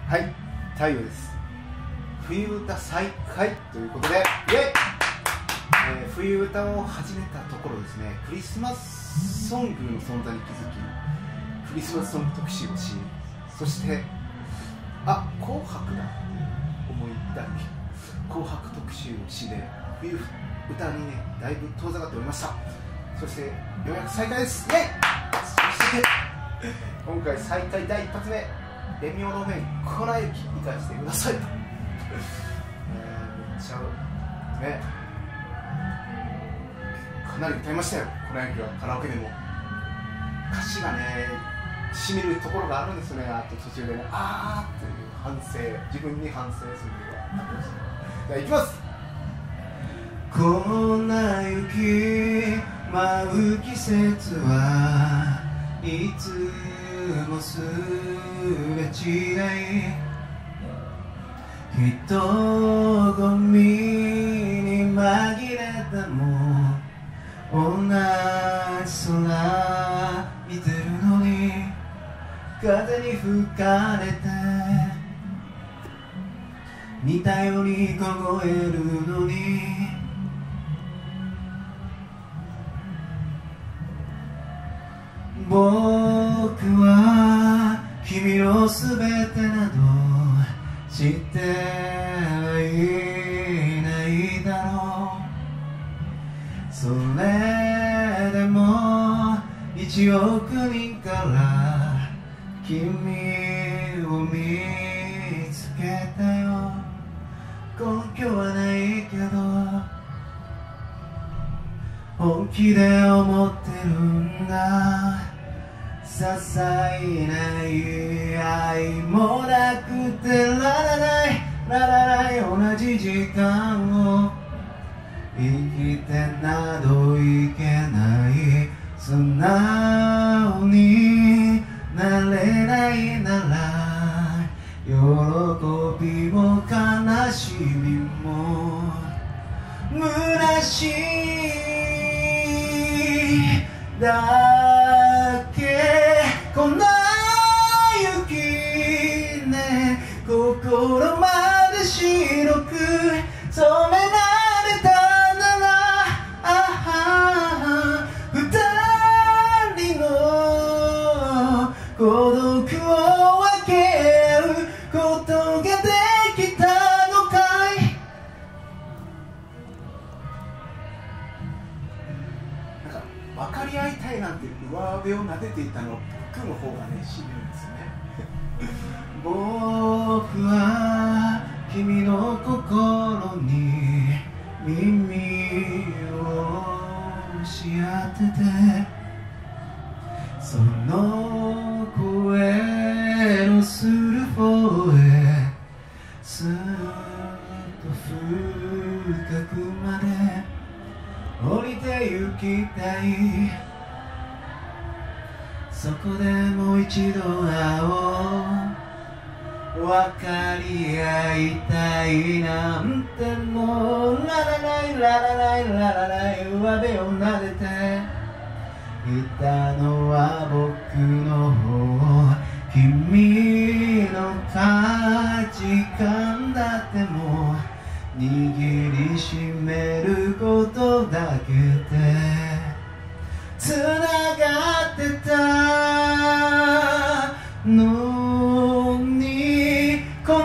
はい、太陽です。冬歌再開ということで、イエイ、冬歌を始めたところですね、クリスマスソングの存在に気づき、クリスマスソング特集をし、そして紅白だって思い至り、紅白特集をしで冬歌にねだいぶ遠ざかっておりました。そしてようやく再開です。イエイ。そして今回再開第一発目、レミオロメン粉雪行かせてくださいとめっちゃね、かなり歌いましたよ、粉雪は。カラオケでも歌詞がねしみるところがあるんですよね。あと途中でね、あーっていう反省、自分に反省するのがありました。じゃあいきます。粉雪舞う季節はいつもすれ違い、人混みに紛れても同じ空見てるのに、風に吹かれて似たように凍えるのに、僕は君のすべてなど知ってはいないだろう。それでも1億人から君を見つけたよ。根拠はないけど本気で思ってるんだ。些細な愛もなくてららない同じ時間を生きてなどいけない。素直になれないなら喜びも悲しみも虚しいだけ。粉雪ね、心まで白く染められたなら、二人の孤独を分け合うことができたのかい。なんか分かり合いたいなんて上辺を撫でていたの僕の方がねしみるんですよね。僕は君の心に耳をし当てて、その声のする方へすっと深くまで降りて行きたい。そこでもう一度会おう、分かり合いたいなんてもうららない上辺を撫でていたのは僕の方。君の価値観だってもう握りしめることだけでつながってたのに、粉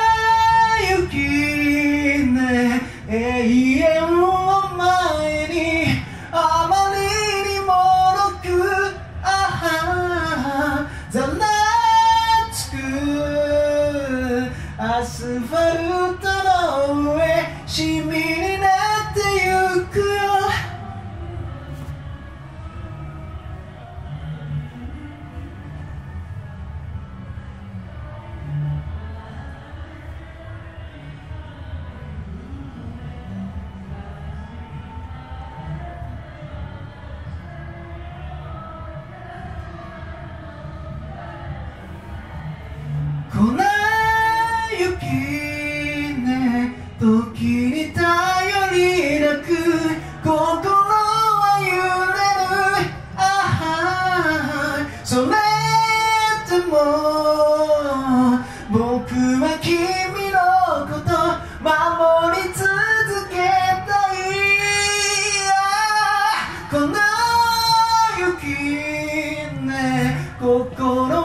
雪ね、永遠を前にあまりにもろくざらつくアスファルトの上シミになってゆくよ。粉雪ね、時に頼りなく心は揺れる。それでも僕この雪ね心